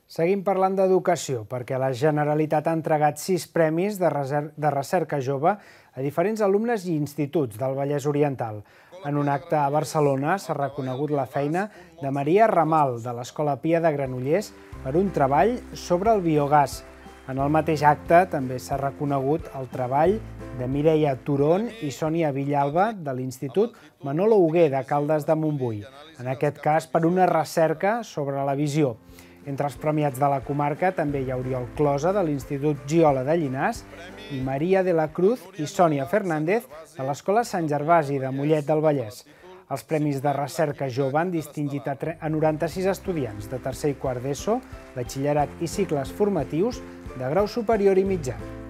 Seguim parlant d'educació, perquè la Generalitat ha entregat 6 premis de recerca jove a diferents alumnes i instituts del Vallès Oriental. En un acte a Barcelona s'ha reconegut la feina de Maria Ramal, de l'Escola Pia de Granollers, per un treball sobre el biogàs. En el mateix acte també s'ha reconegut el treball de Mireia Turón i Sònia Villalba, de l'Institut Manolo Hugué, de Caldes de Montbui, en aquest cas per una recerca sobre la visió. Entre els premiats de la comarca també hi ha Oriol Closa, de l'Institut Giola de Llinars, i Maria de la Cruz i Sònia Fernández, de l'Escola Sant Gervasi de Mollet del Vallès. Els premis de recerca jove han distingit a 96 estudiants de tercer i quart d'ESO, batxillerat i cicles formatius de grau superior i mitjà.